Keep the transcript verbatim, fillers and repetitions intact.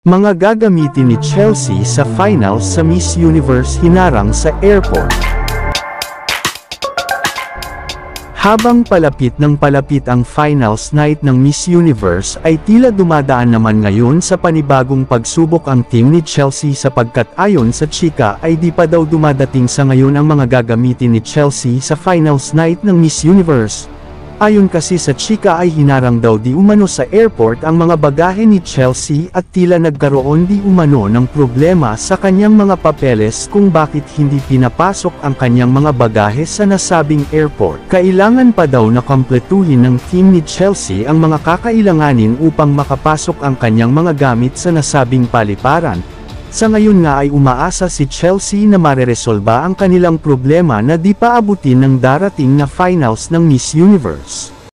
Mga gagamitin ni Chelsea sa finals sa Miss Universe hinarang sa airport. Habang palapit ng palapit ang finals night ng Miss Universe ay tila dumadaan naman ngayon sa panibagong pagsubok ang team ni Chelsea sapagkat ayon sa chika ay di pa daw dumadating sa ngayon ang mga gagamitin ni Chelsea sa finals night ng Miss Universe. Ayon kasi sa chika ay hinarang daw di umano sa airport ang mga bagahe ni Chelsea at tila nagkaroon di umano ng problema sa kanyang mga papeles kung bakit hindi pinapasok ang kanyang mga bagahe sa nasabing airport. Kailangan pa daw na kumpletuhin ng team ni Chelsea ang mga kakailanganin upang makapasok ang kanyang mga gamit sa nasabing paliparan. Sa ngayon nga ay umaasa si Chelsea na mareresolba ang kanilang problema na di pa abutin ng darating na finals ng Miss Universe.